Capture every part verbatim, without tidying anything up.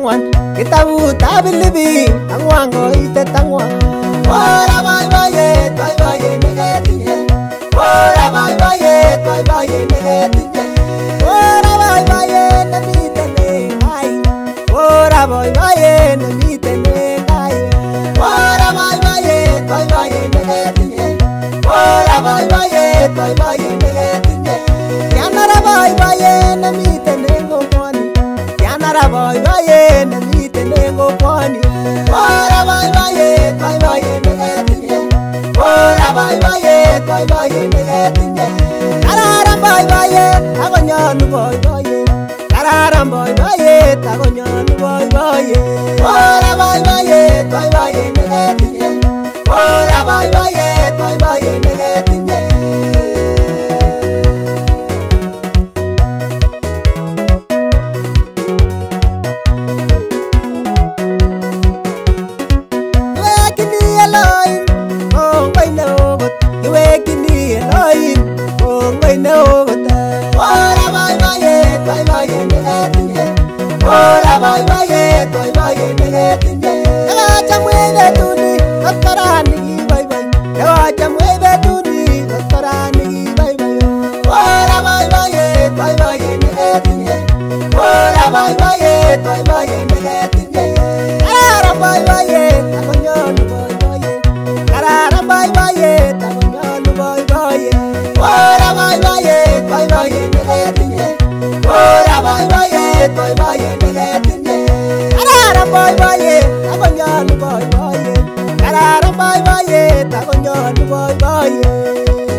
tangwan kitabut abilibi angwan koite tangwan ora boy boyet boy boyet neketinye ora boy boyet boy boyet neketinye ora boy boyet nemiten nekai ora boy boyet nemiten nekai ora boy boyet boy boyet neketinye ora boy boyet boy boyet neketinye yanara boy boyet nemiten nengokwani yanara boy boyet nemiten nengokwani ora boy boyet boy boyet neketinye ora boy boyet boy boyet neketinye kararan boy boyet akonyolu boy boyet kararan boy boyet akonyolu boy boyet ora boy boyet boy boyet neketinye ora boy boyet boy boyet neketinye ora boy boyet boy boyet neketinye nekacham betuni kotorani boy boy nekacham betuni kotorani boy boy ora boy boyet boy boyet neketinye ora boy boyet boy boyet neketinye kararan boy boyet akonyolu boy boyet kararan boy boyet akonyolu boy boyet ora boy boyet boy boyet neketinye ora boy boyet boy boyet neketinye kararan boy boyet akonyolu boy boyet kararan boy boyet akonyolu boy boyet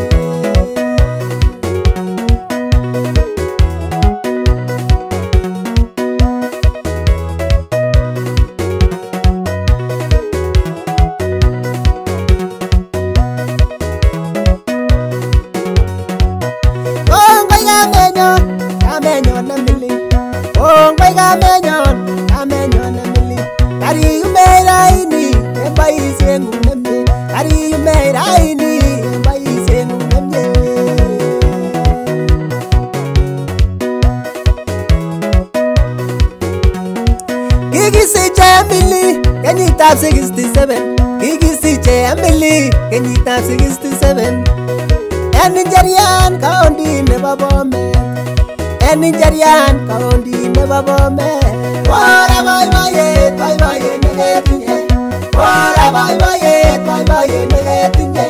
kenyitab sixty-seven kikisiche Emily kenyitab sixty-seven en Njerian county nebo Bomet en Njerian county nebo Bomet ora boy boyet boy boyet neketinye ora boy boyet boy boyet neketinye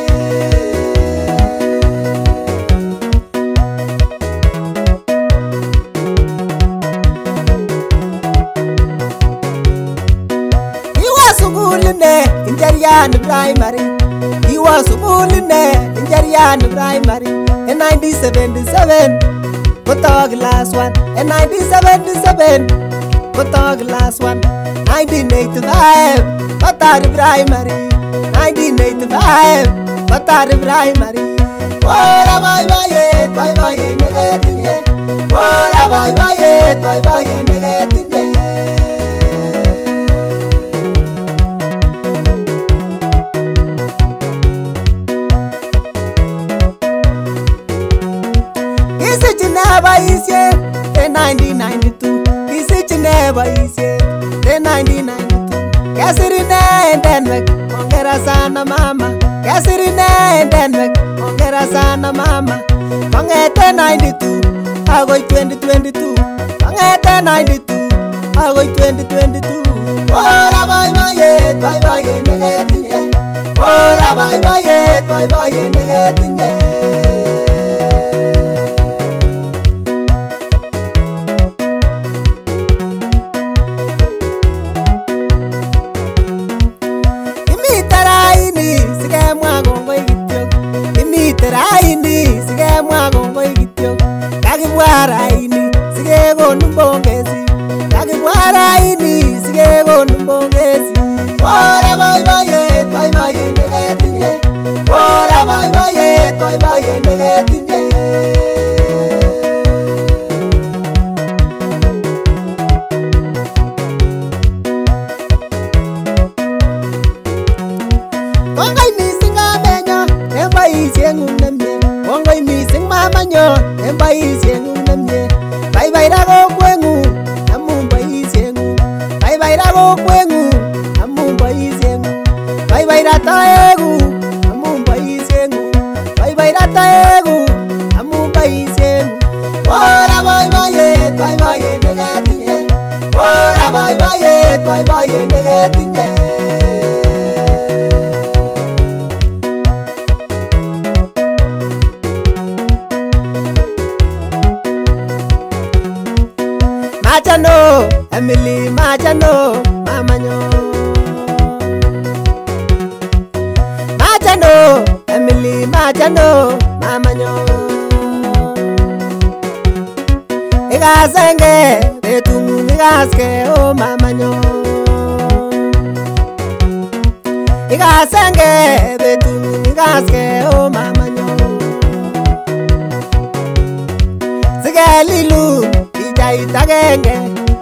Njerian primary he was school in Njerian primary in nineteen seventy-seven koto class one in nineteen seventy-seven koto class one nineteen eighty-five koto primary nineteen eighty-five koto primary ora boy boyet boy boyet neketinye ora boy boyet boy boyet neketinye in nineteen ninety-two kisiche boisiet in nineteen ninety-two kesirine en Denmark hongera sana mama kesirine en Denmark hongera sana mama kongete ninety-two agoi twenty twenty-two kongete ninety-two agoi twenty twenty-two ora boy boyet boy boyet neketinye ora boy boyet boy boyet neketinye raini sikemwa kongoi kityo kakibwa raini sikekonu pongezi kakibwa raini sikekonu pongezi ora boy boyet boy boyet neketinye ora boy boyet boy boyet neketinye kongoi mising amenyo en boisieng'ung nemie kongoi mising mamanyo en boisieng'ung nemie baibai ra kokweng'ung amun boisieng'ung kokweng'ung amun boisieng'ung. Baibai ratoekuk amun boisieng'ung. Baibai ratoekuk amun boisieng'ung. Ora boiboiyet, boiboiyet neketinye. Ora boiboiyet, boiboiyet neketinye. Machano, Emily, machano, mamanyo. Machano, Emily, machano, mamanyo. Igasenge, betungu igaske, oh mamanyo. Igasenge, betungu igaske, oh mamanyo. Sigelilu. Itagenge,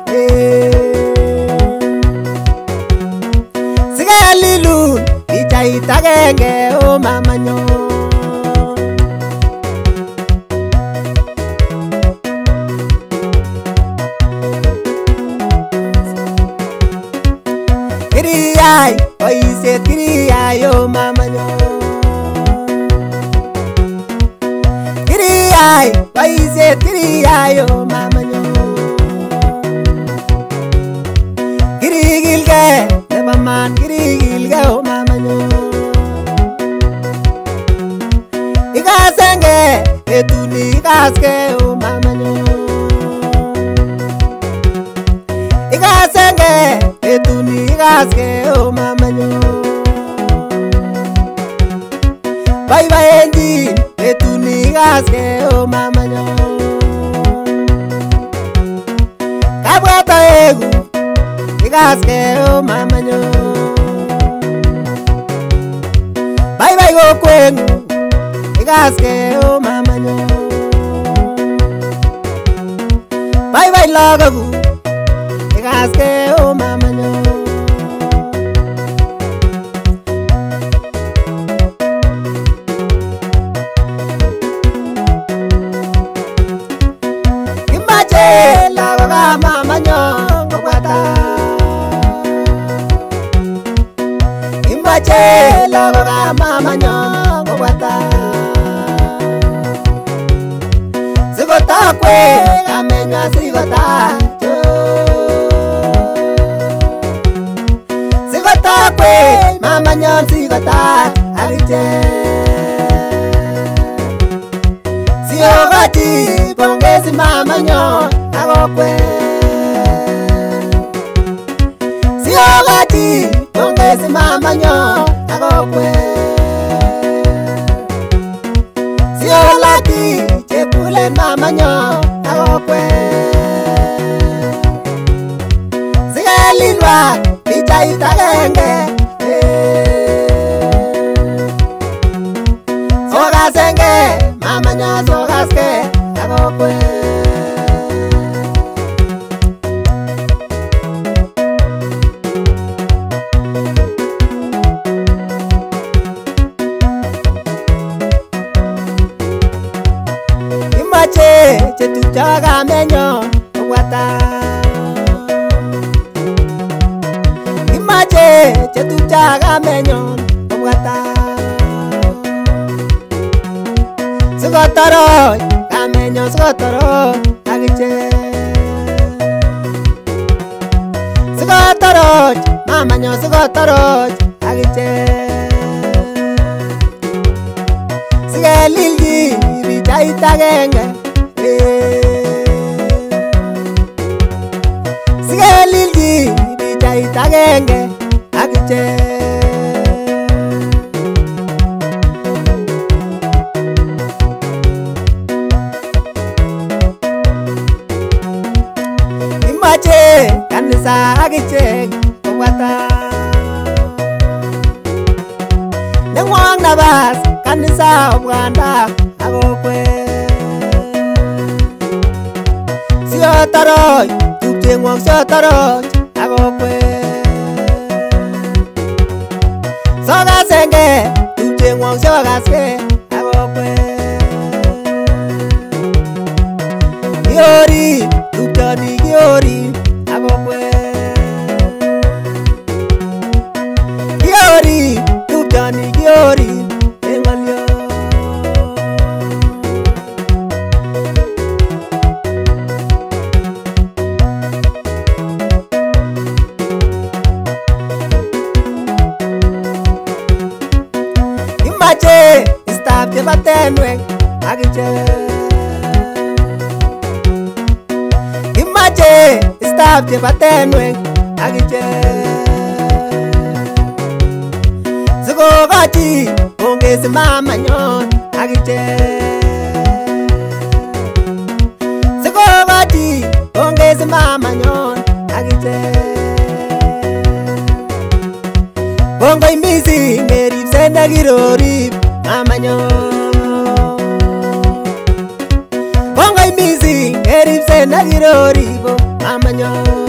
sigalilu, ita itagenge, oh mamanyo. Kiriyai, oise kiriyai, oh mamanyo. Kiriyai, oise kiriyai, oh mamanyo. Kirigilge, never man, kirigilge, oh mamanyo. Igasenge, etuni igaske, oh mamanyo. Igasenge, etuni igaske, oh mamanyo. Bye bye endi, etuni igaske, oh mamanyo. Kabwata egu. Igaske, oh mamanyo. Bye bye go kwenu. Igaske, oh mamanyo. Bye bye lagagu. Igaske, oh mamanyo. Kimbache lagaga mamanyo ngwata. Imbache lagaga mamanyo ngwata. Sigota kwe kamenywa sigota cho. Sigota kwe mamanyo sigota agite. Siogati pongezi mamanyo agokwe. Siogati pongezi mamanyo agokwe. Siolati chepule mamanyo agokwe. Sigalilwa picha itagenge. Sogasenge mamanyo sogaske agokwe. Imache chetuchaga menyo wata. Imache chetuchaga menyo wata. Sugotoro kamenyo sugotoro agiche. Sugotoro mamanyo sugotoro agiche. Sigelilgi bicha itagenge. Sigelilgi bicha itagenge agiche. Imache kanisa agiche wata. Nengwang nabas kanisa obwanda agokwe. Siotaro tupchengwong siotaro agokwe. Sogasenge tupchengwong sogaske agokwe. Giori tupchoni giori agokwe. chebo tenwek akichek. Kimache staff chebo tenwek akichek. Sikokochi kongesi mamanyon akichek. Sikokochi kongesi mamanyon akichek. Kongoi mising keripset nekirorip mamanyon. Kongoi mising keripset nekirorip mamanyon.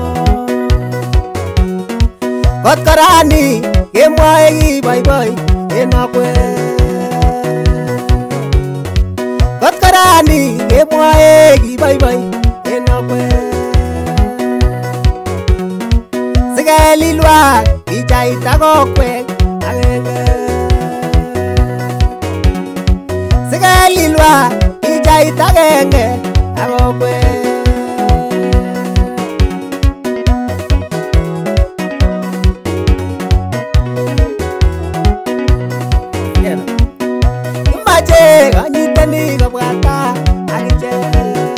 Kot korani kemwoe kiboiboi en akwet. Kot korani kemwoe kiboiboi en akwet. Sikelilwak pichait ak okwek agenge. Sikelilwak pichait agenge ak okwek. Kimache konyitenik kobwa taa akichek.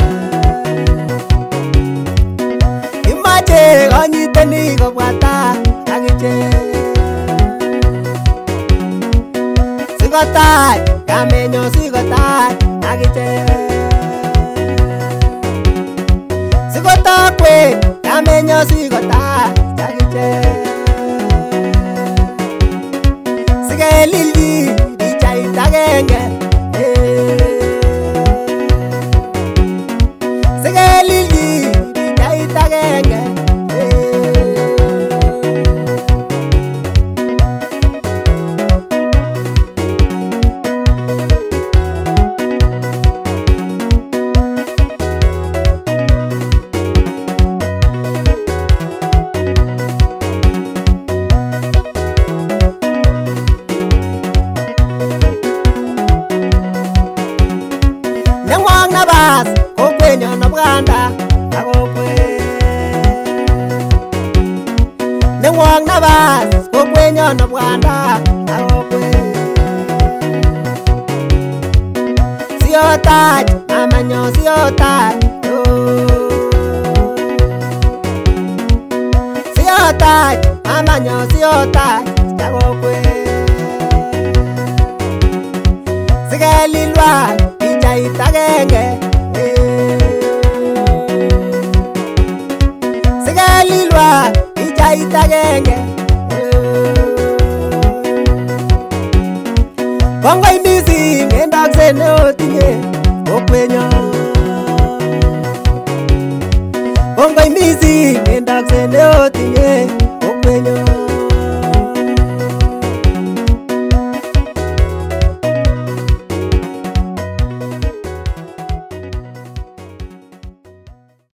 Kimache konyitenik kobwa taa akichek. Sikotach kamenyo sikotach akichek. Sikotokwet kamenyo sikotach akichek. Sikelilchi pichait agenge. Sikelilchi pichait agenge. Nengwong nabas kokwenyon Buganda ak okwek. Nengwong nabas kokwenyon Buganda ak okwek. Siotach mamanyo siotach. Siotach mamanyo siotach ak okwek. Sikelilwak pichait agenge. Sikelilwak pichait agenge. Kongoi mising en takset neotinye kokwenyon. Kongoi mising en takset neotinye